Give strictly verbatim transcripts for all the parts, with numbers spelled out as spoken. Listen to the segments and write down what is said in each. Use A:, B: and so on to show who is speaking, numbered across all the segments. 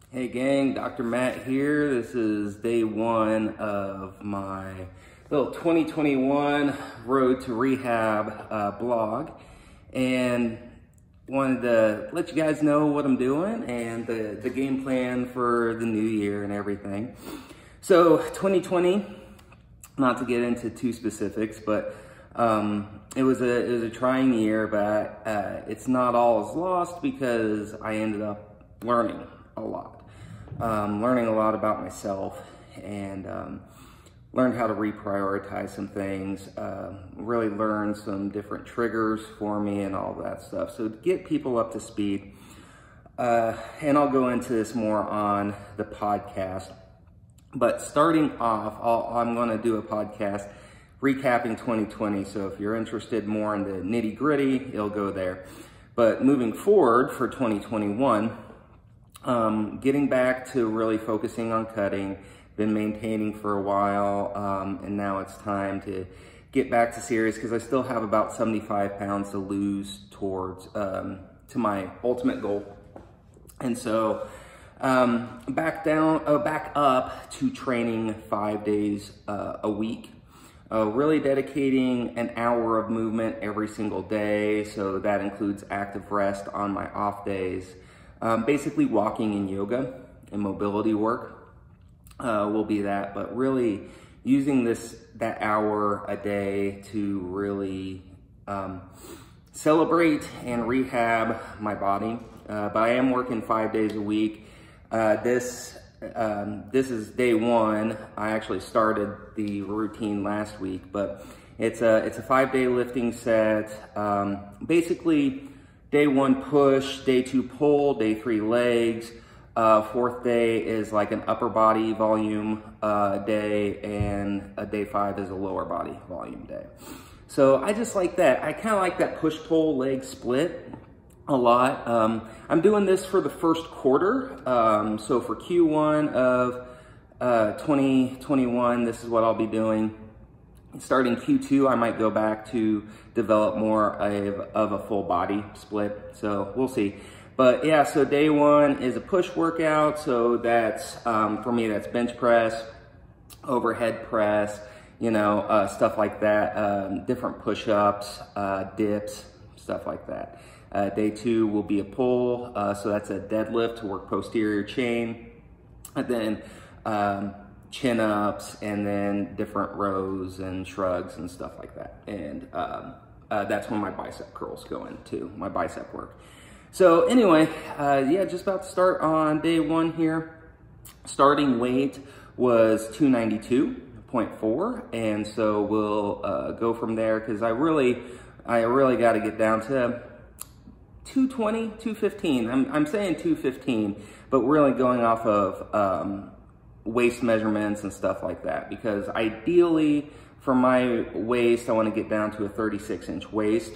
A: Hey gang, Doctor Matt here. This is day one of my little twenty twenty-one Road to Rehab uh, blog, and wanted to let you guys know what I'm doing and the, the game plan for the new year and everything. So twenty twenty, not to get into too specifics, but um, it was a it was a trying year, but uh, it's not all is lost because I ended up learning a lot. Um, learning a lot about myself, and um, learned how to reprioritize some things, uh, really learned some different triggers for me and all that stuff. So to get people up to speed, uh, and I'll go into this more on the podcast, but starting off, I'll, I'm going to do a podcast recapping twenty twenty. So if you're interested more in the nitty gritty, it'll go there. But moving forward for twenty twenty-one, Um, getting back to really focusing on cutting, been maintaining for a while, um, and now it's time to get back to serious because I still have about seventy-five pounds to lose towards, um, to my ultimate goal. And so, um, back down, uh, back up to training five days uh, a week. Uh, really dedicating an hour of movement every single day. So that includes active rest on my off days. Um, basically walking and yoga and mobility work uh, will be that, but really using this that hour a day to really um, celebrate and rehab my body. Uh, but I am working five days a week. Uh, this um, this is day one. I actually started the routine last week, but it's a it's a five day lifting set. Um, basically. Day one push, day two pull, day three legs. Uh, fourth day is like an upper body volume uh, day, and a day five is a lower body volume day. So I just like that. I kind of like that push pull leg split a lot. Um, I'm doing this for the first quarter. Um, so for Q one of uh, twenty twenty-one, this is what I'll be doing. Starting Q two, I might go back to develop more of, of a full body split. So we'll see. But yeah, so day one is a push workout. So that's, um, for me, that's bench press, overhead press, you know, uh, stuff like that. Um, different push-ups, uh, dips, stuff like that. Uh, day two will be a pull. Uh, so that's a deadlift to work posterior chain. And then, um, chin-ups, and then different rows and shrugs and stuff like that. And um, uh, that's when my bicep curls go into, my bicep work. So anyway, uh, yeah, just about to start on day one here. Starting weight was two ninety-two point four, and so we'll uh, go from there because I really, I really got to get down to two twenty, two fifteen. I'm, I'm saying two fifteen, but really going off of um, waist measurements and stuff like that, because ideally for my waist I want to get down to a thirty-six inch waist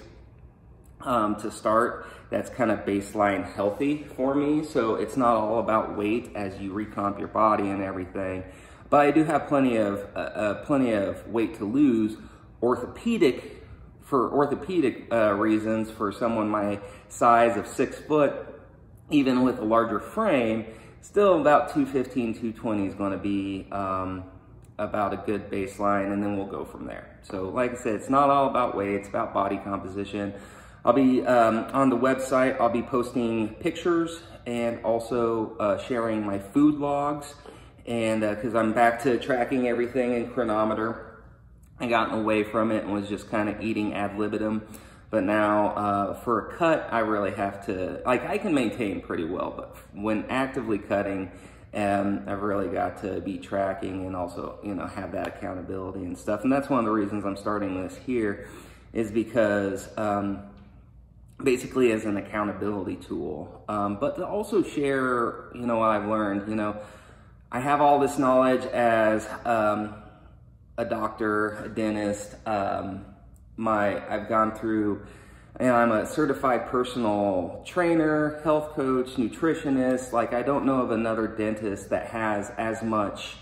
A: um, to start. That's kind of baseline healthy for me, so it's not all about weight as you recomp your body and everything, but I do have plenty of uh, uh, plenty of weight to lose orthopedic for orthopedic uh, reasons. For someone my size of six foot, even with a larger frame, still about two fifteen, two twenty is going to be um, about a good baseline, and then we'll go from there. So like I said, it's not all about weight, it's about body composition. I'll be um, on the website, I'll be posting pictures and also uh, sharing my food logs, and because uh, I'm back to tracking everything in Chronometer. I gotten away from it and was just kind of eating ad libitum. But now uh, for a cut, I really have to, like I can maintain pretty well, but when actively cutting, um, I've really got to be tracking and also, you know, have that accountability and stuff. And that's one of the reasons I'm starting this here, is because um, basically as an accountability tool, um, but to also share, you know, what I've learned. You know, I have all this knowledge as um, a doctor, a dentist, um, My, I've gone through, and I'm a certified personal trainer, health coach, nutritionist. Like, I don't know of another dentist that has as much,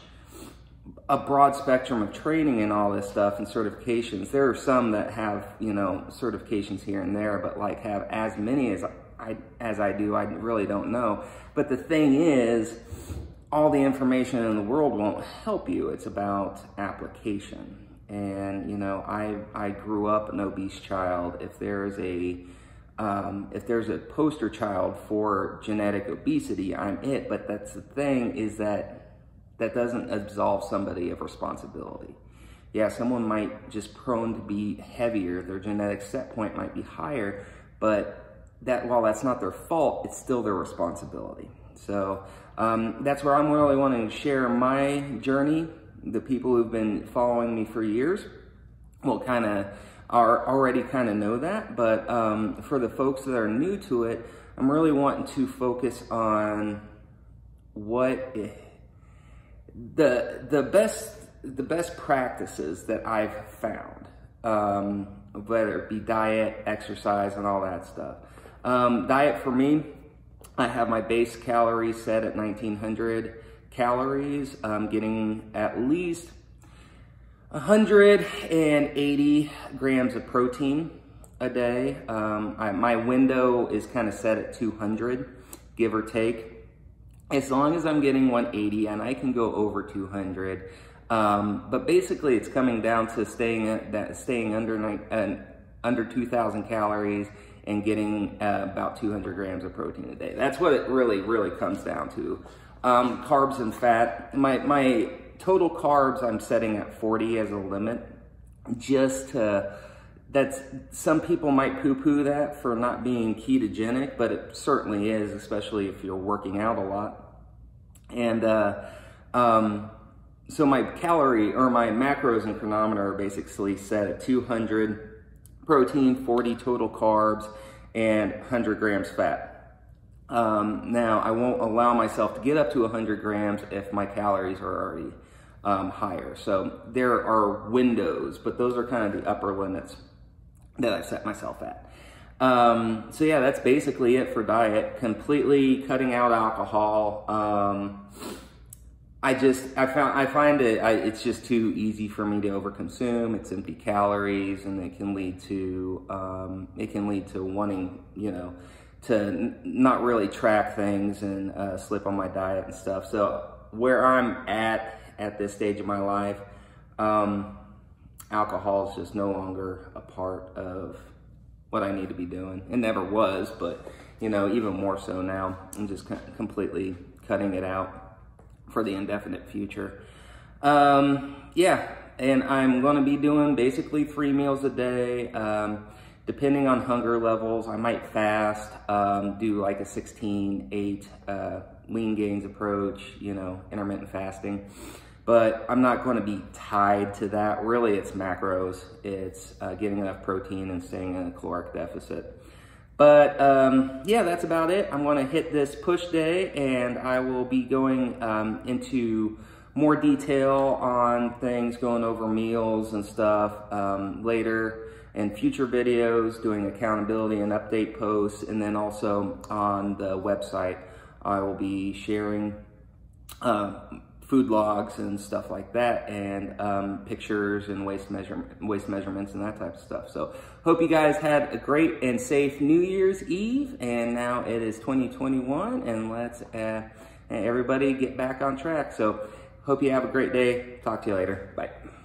A: a broad spectrum of training and all this stuff and certifications. There are some that have, you know, certifications here and there, but like have as many as I, as I do, I really don't know. But the thing is, all the information in the world won't help you. It's about application. And, you know, I, I grew up an obese child. If there's a, um, if there's a poster child for genetic obesity, I'm it. But that's the thing, is that that doesn't absolve somebody of responsibility. Yeah, someone might just prone to be heavier, their genetic set point might be higher, but that while that's not their fault, it's still their responsibility. So um, that's where I'm really wanting to share my journey. The people who've been following me for years will kind of are already kind of know that, but um, for the folks that are new to it, I'm really wanting to focus on what the the best the best practices that I've found, um, whether it be diet, exercise, and all that stuff. Um, diet for me, I have my base calories set at nineteen hundred calories. I'm getting at least one hundred eighty grams of protein a day. Um, I, my window is kind of set at two hundred, give or take. As long as I'm getting one eighty, and I can go over two hundred. Um, but basically, it's coming down to staying at that, staying under uh, under two thousand calories and getting uh, about two hundred grams of protein a day. That's what it really, really comes down to. Um, carbs and fat. My my total carbs I'm setting at forty as a limit. Just to, that's, some people might poo-poo that for not being ketogenic, but it certainly is, especially if you're working out a lot. And uh, um, so my calorie, or my macros and chronometer are basically set at two hundred protein, forty total carbs, and one hundred grams fat. Um, now, I won't allow myself to get up to one hundred grams if my calories are already um, higher. So there are windows, but those are kind of the upper limits that I've set myself at. Um, so yeah, that's basically it for diet. Completely cutting out alcohol. Um, I just, I found, I find it, I, it's just too easy for me to overconsume. It's empty calories, and it can lead to, um, it can lead to wanting, you know, to n not really track things and uh, slip on my diet and stuff. So where I'm at, at this stage of my life, um, alcohol is just no longer a part of what I need to be doing. It never was, but, you know, even more so now. I'm just completely cutting it out for the indefinite future. Um, yeah, and I'm gonna be doing basically three meals a day. Um, depending on hunger levels, I might fast, um, do like a sixteen eight uh, lean gains approach, you know, intermittent fasting. But I'm not gonna be tied to that. Really, it's macros. It's uh, getting enough protein and staying in a caloric deficit. But um, yeah, that's about it. I'm gonna hit this push day, and I will be going um, into more detail on things, going over meals and stuff um, later in future videos, doing accountability and update posts, and then also on the website, I will be sharing uh, food logs and stuff like that, and um, pictures and waist measurement, waist measurements and that type of stuff. So hope you guys had a great and safe New Year's Eve, and now it is twenty twenty-one, and let's uh, everybody get back on track. So hope you have a great day. Talk to you later. Bye.